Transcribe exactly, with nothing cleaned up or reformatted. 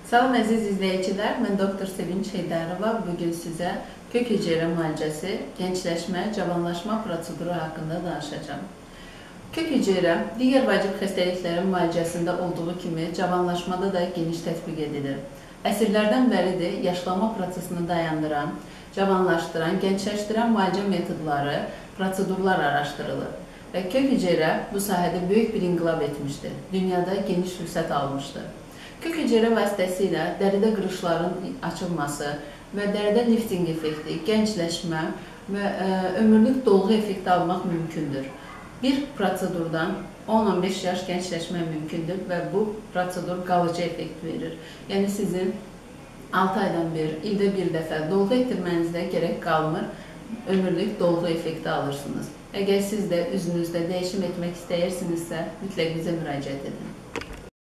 Salam əziz izləyicilər, mən doktor Sevinç Heydərova. Bugün sizə kök hüceyrə müalicəsi, gençləşmə, cavanlaşma proseduru haqqında danışacağım. Kök hüceyrə digər vacib xəstəliklərin müalicəsində olduğu kimi cavanlaşmada da geniş tətbiq edilir. Əsrlərdən bəridir yaşlanma prosesini dayandıran, cavanlaşdıran, gençləşdirən müalicə metodları, prosedurlar araşdırılır. Və kök hüceyrə bu sahədə böyük bir inqilab etmişdir. Dünyada geniş vüsət almışdır. Kök hüceyrə vasitəsilə dəridə qırışların açılması və dəridə lifting effekti, gəncləşmə və ə, ömürlük dolğu effekti almaq mümkündür. Bir prosedurdan on on beş yaş gəncləşmək mümkündür və bu prosedur qalıcı effekt verir. Yəni sizin altı aydan bir, ildə bir dəfə dolğu etdirmənizdə gərək qalmır, ömürlük dolğu effekti alırsınız. Əgər siz də üzünüzdə dəyişim etmək istəyirsinizsə, mütləq bizə müraciət edin.